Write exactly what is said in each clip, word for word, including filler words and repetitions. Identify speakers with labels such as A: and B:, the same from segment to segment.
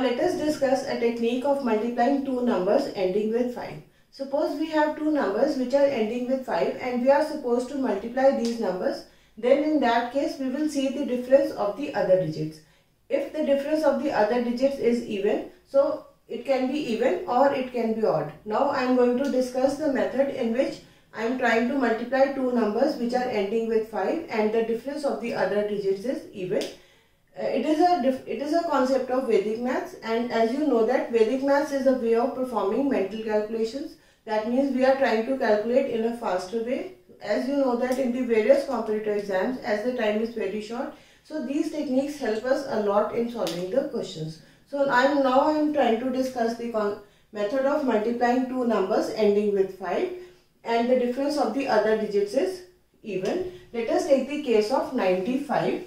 A: let us discuss a technique of multiplying two numbers ending with five. Suppose we have two numbers which are ending with five and we are supposed to multiply these numbers. Then in that case we will see the difference of the other digits. If the difference of the other digits is even, so it can be even or it can be odd. Now I am going to discuss the method in which I am trying to multiply two numbers which are ending with five and the difference of the other digits is even. Uh, it is a it is a concept of Vedic maths, and as you know that Vedic maths is a way of performing mental calculations. That means we are trying to calculate in a faster way. As you know that in the various competitive exams, as the time is very short, so these techniques help us a lot in solving the questions. So I am now I am trying to discuss the method of multiplying two numbers ending with five and the difference of the other digits is even. Let us take the case of ninety-five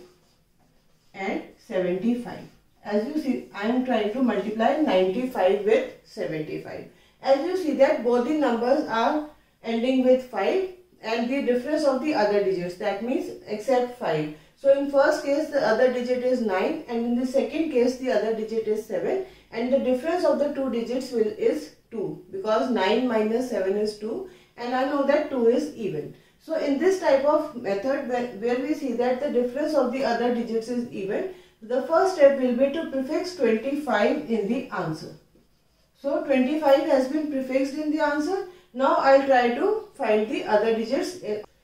A: and seventy-five. As you see, I am trying to multiply ninety-five with seventy-five. As you see that both the numbers are ending with five and the difference of the other digits, that means except five. So in first case the other digit is nine and in the second case the other digit is seven, and the difference of the two digits will is two, because nine minus seven is two and I know that two is even. So in this type of method where, where we see that the difference of the other digits is even, the first step will be to prefix twenty-five in the answer. So twenty-five has been prefixed in the answer. Now I will try to find the other digits.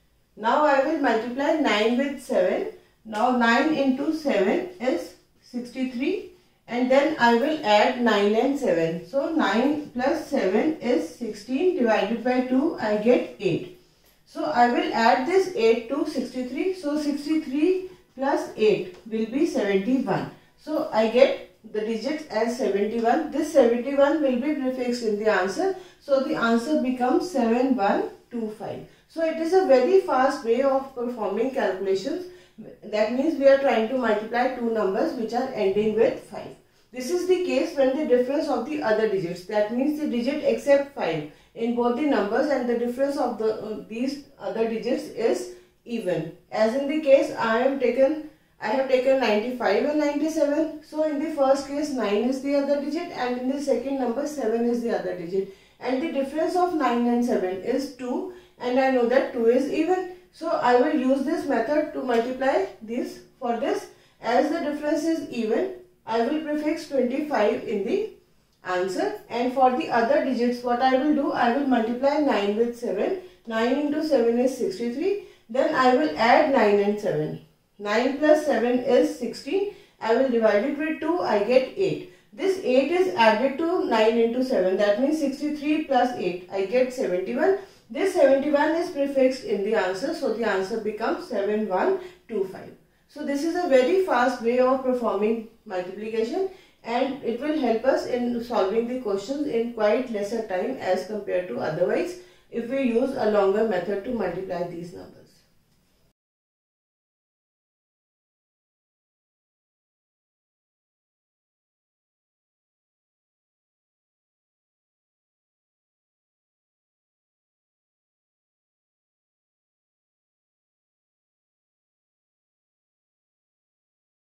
A: Now I will multiply nine with seven. Now nine into seven is sixty-three and then I will add nine and seven. So nine plus seven is sixteen, divided by two I get eight. So I will add this eight to sixty-three. So sixty-three plus eight will be seventy-one. So I get the digits as seventy-one. This seventy-one will be prefixed in the answer. So the answer becomes seven one two five. So it is a very fast way of performing calculations. That means we are trying to multiply two numbers which are ending with five. This is the case when the difference of the other digits, that means the digit except five in both the numbers and the difference of the uh, these other digits is even. As in the case I have taken I have taken ninety-five and ninety-seven. So in the first case nine is the other digit and in the second number seven is the other digit, and the difference of nine and seven is two and I know that two is even. So I will use this method to multiply this. For this, as the difference is even, I will prefix twenty-five in the answer, and for the other digits what I will do, I will multiply nine with seven. nine into seven is sixty-three. Then I will add nine and seven. nine plus seven is sixteen. I will divide it with two. I get eight. This eight is added to nine into seven. That means sixty-three plus eight. I get seventy-one. This seventy-one is prefixed in the answer. So the answer becomes seven one two five. So this is a very fast way of performing multiplication, and it will help us in solving the questions in quite lesser time as compared to otherwise if we use a longer method to multiply these numbers.